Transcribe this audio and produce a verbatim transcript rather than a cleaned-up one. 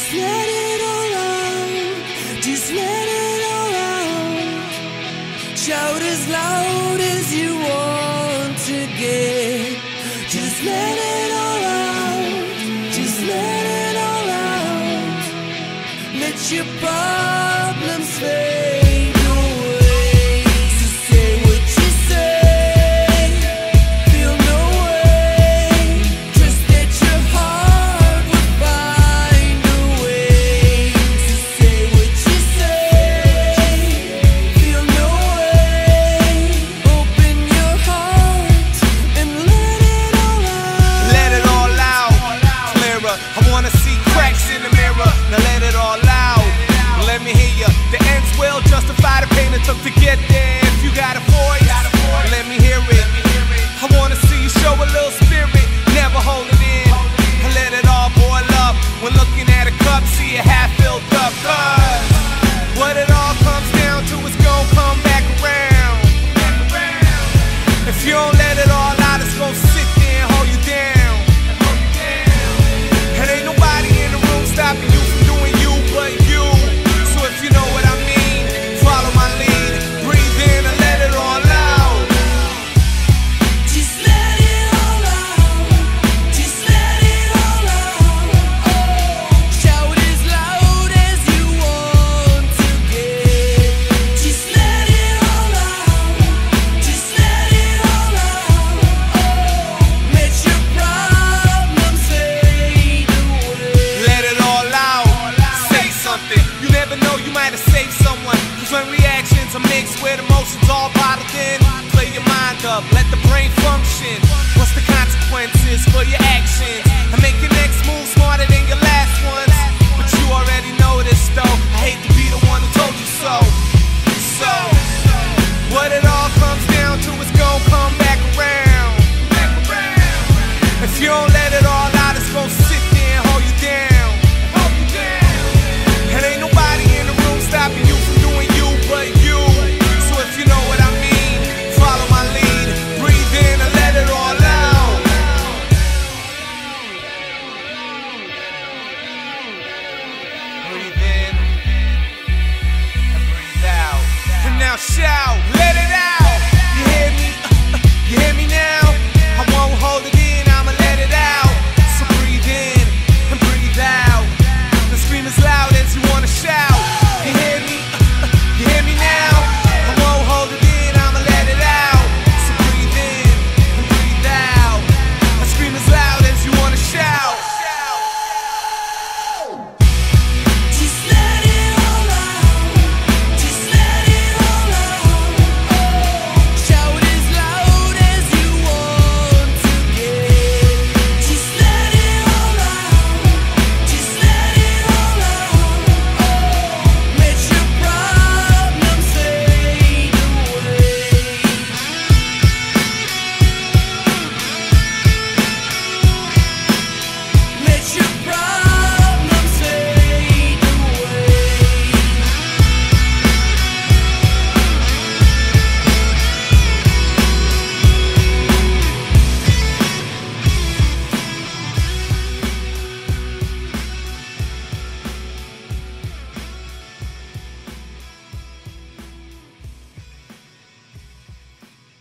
Just let it all out. Just let it all out. Shout as loud as you want to get. Just let it all out. Just let it all out. Let your problems fade away. So say what you say. Feel no way. Trust that your heart will find a way. So say what you say. Feel no way. Open your heart and let it all out. Let it all out, clearer. I wanna see cracks in the mirror. Now let it all out. Let me hear you. The ends will justify the pain it took to get there. If you got a voice, let me hear it. I wanna see you show a little spirit. Never hold it in. I let it all boil up. When looking at a cup, see it half filled up. Cause what it all comes down to is gonna come back around. If you don't let it all out, it's gonna sit there and hold you down. And ain't nobody in the room stopping you from doing you but you. So if you know what I mean, follow my lead. Breathe in and let it all out. Just let it all out. Just let it all out. Shout as loud as you want to get. Just let it all out. Just let it all out. Let your problems fade away. Let it all out. Say something. You never know, you might have saved someone. Cause when reactions are mixed with emotions all bottled in, clear your mind up, let the brain function. What's the consequences for your actions? And make your next